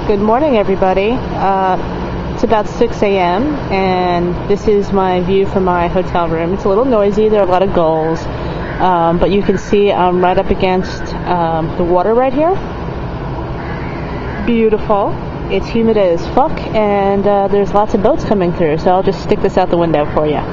Good morning, everybody. It's about 6 a.m. and this is my view from my hotel room. It's a little noisy. There are a lot of gulls, but you can see I'm right up against the water right here. Beautiful. It's humid as fuck, and there's lots of boats coming through, so I'll just stick this out the window for you.